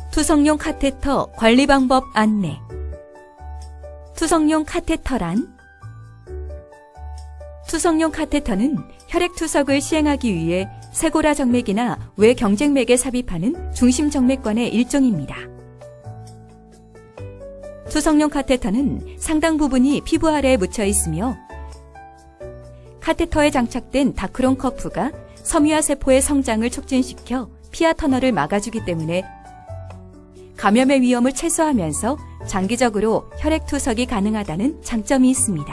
투석용 카테터 관리 방법 안내. 투석용 카테터란? 투석용 카테터는 혈액 투석을 시행하기 위해 세고라 정맥이나 외 경쟁맥에 삽입하는 중심 정맥관의 일종입니다. 투석용 카테터는 상당 부분이 피부 아래에 묻혀 있으며 카테터에 장착된 다크론 커프가 섬유화 세포의 성장을 촉진시켜 피하 터널을 막아주기 때문에 감염의 위험을 최소화하면서 장기적으로 혈액 투석이 가능하다는 장점이 있습니다.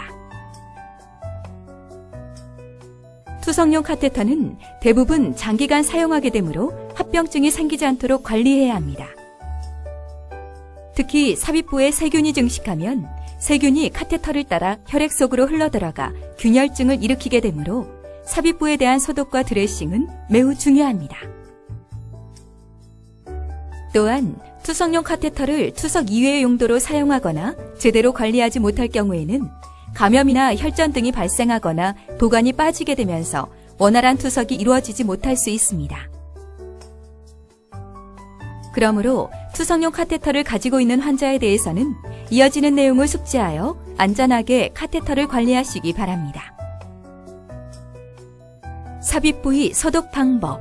투석용 카테터는 대부분 장기간 사용하게 되므로 합병증이 생기지 않도록 관리해야 합니다. 특히 삽입부에 세균이 증식하면 세균이 카테터를 따라 혈액 속으로 흘러들어가 균열증을 일으키게 되므로 삽입부에 대한 소독과 드레싱은 매우 중요합니다. 또한 투석용 카테터를 투석 이외의 용도로 사용하거나 제대로 관리하지 못할 경우에는 감염이나 혈전 등이 발생하거나 도관이 빠지게 되면서 원활한 투석이 이루어지지 못할 수 있습니다. 그러므로 투석용 카테터를 가지고 있는 환자에 대해서는 이어지는 내용을 숙지하여 안전하게 카테터를 관리하시기 바랍니다. 삽입 부위 소독 방법.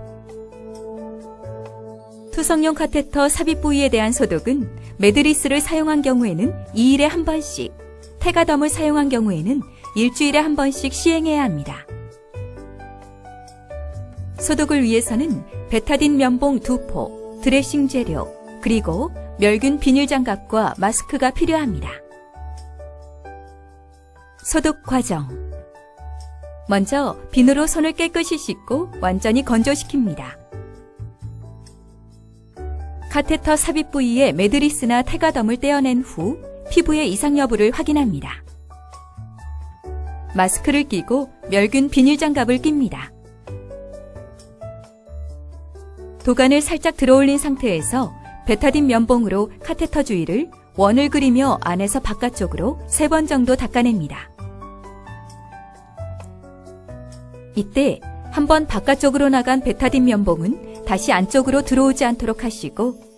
투석용 카테터 삽입 부위에 대한 소독은 매드리스를 사용한 경우에는 2일에 한 번씩, 테가덤을 사용한 경우에는 일주일에 한 번씩 시행해야 합니다. 소독을 위해서는 베타딘 면봉 2포, 드레싱 재료, 그리고 멸균 비닐 장갑과 마스크가 필요합니다. 소독 과정. 먼저 비누로 손을 깨끗이 씻고 완전히 건조시킵니다. 카테터 삽입 부위의 매드리스나 테가덤을 떼어낸 후 피부의 이상 여부를 확인합니다. 마스크를 끼고 멸균 비닐 장갑을 낍니다. 도관을 살짝 들어올린 상태에서 베타딘 면봉으로 카테터 주위를 원을 그리며 안에서 바깥쪽으로 3번 정도 닦아냅니다. 이때 한번 바깥쪽으로 나간 베타딘 면봉은 다시 안쪽으로 들어오지 않도록 하시고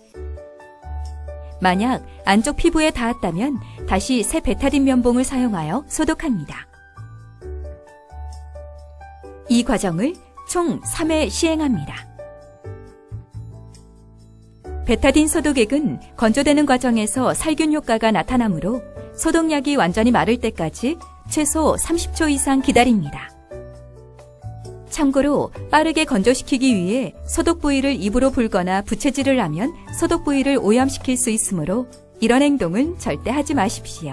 만약 안쪽 피부에 닿았다면 다시 새 베타딘 면봉을 사용하여 소독합니다. 이 과정을 총 3회 시행합니다. 베타딘 소독액은 건조되는 과정에서 살균 효과가 나타나므로 소독약이 완전히 마를 때까지 최소 30초 이상 기다립니다. 참고로 빠르게 건조시키기 위해 소독 부위를 입으로 불거나 부채질을 하면 소독 부위를 오염시킬 수 있으므로 이런 행동은 절대 하지 마십시오.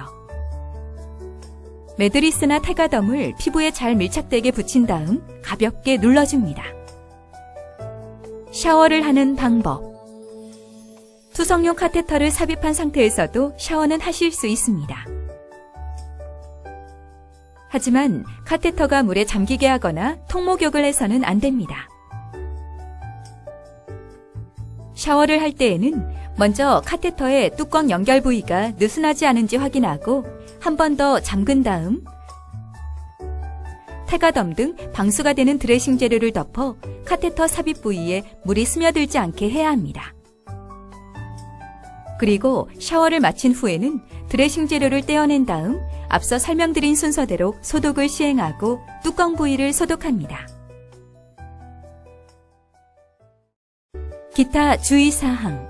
매드리스나 테가덤을 피부에 잘 밀착되게 붙인 다음 가볍게 눌러줍니다. 샤워를 하는 방법. 투석용 카테터를 삽입한 상태에서도 샤워는 하실 수 있습니다. 하지만 카테터가 물에 잠기게 하거나 통목욕을 해서는 안 됩니다. 샤워를 할 때에는 먼저 카테터의 뚜껑 연결 부위가 느슨하지 않은지 확인하고 한 번 더 잠근 다음 테가덤 등 방수가 되는 드레싱 재료를 덮어 카테터 삽입 부위에 물이 스며들지 않게 해야 합니다. 그리고 샤워를 마친 후에는 드레싱 재료를 떼어낸 다음 앞서 설명드린 순서대로 소독을 시행하고 뚜껑 부위를 소독합니다. 기타 주의사항.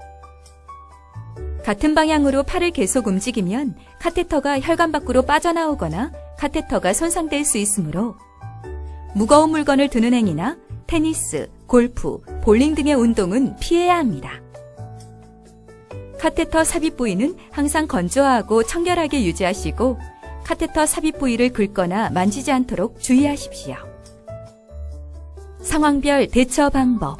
같은 방향으로 팔을 계속 움직이면 카테터가 혈관 밖으로 빠져나오거나 카테터가 손상될 수 있으므로 무거운 물건을 드는 행위나 테니스, 골프, 볼링 등의 운동은 피해야 합니다. 카테터 삽입 부위는 항상 건조하고 청결하게 유지하시고 카테터 삽입 부위를 긁거나 만지지 않도록 주의하십시오. 상황별 대처 방법.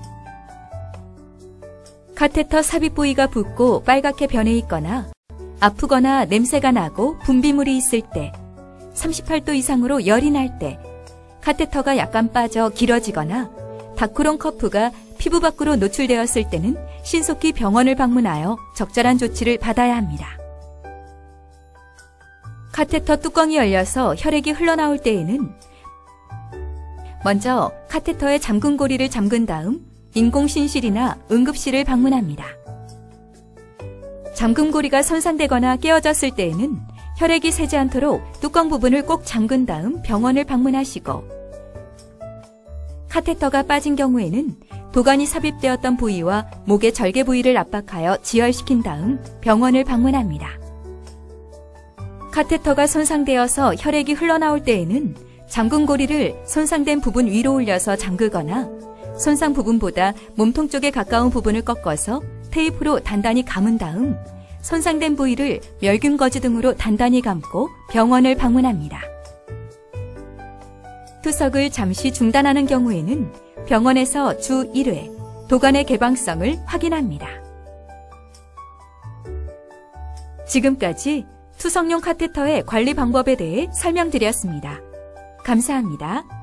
카테터 삽입 부위가 붓고 빨갛게 변해 있거나 아프거나 냄새가 나고 분비물이 있을 때, 38도 이상으로 열이 날 때, 카테터가 약간 빠져 길어지거나 다크론 커프가 피부 밖으로 노출되었을 때는 신속히 병원을 방문하여 적절한 조치를 받아야 합니다. 카테터 뚜껑이 열려서 혈액이 흘러나올 때에는 먼저 카테터의 잠근 고리를 잠근 다음 인공신실이나 응급실을 방문합니다. 잠금고리가 손상되거나 깨어졌을 때에는 혈액이 새지 않도록 뚜껑 부분을 꼭 잠근 다음 병원을 방문하시고, 카테터가 빠진 경우에는 도관이 삽입되었던 부위와 목의 절개 부위를 압박하여 지혈시킨 다음 병원을 방문합니다. 카테터가 손상되어서 혈액이 흘러나올 때에는 잠금고리를 손상된 부분 위로 올려서 잠그거나 손상 부분보다 몸통 쪽에 가까운 부분을 꺾어서 테이프로 단단히 감은 다음 손상된 부위를 멸균거즈 등으로 단단히 감고 병원을 방문합니다. 투석을 잠시 중단하는 경우에는 병원에서 주 1회 도관의 개방성을 확인합니다. 지금까지 투석용 카테터의 관리 방법에 대해 설명드렸습니다. 감사합니다.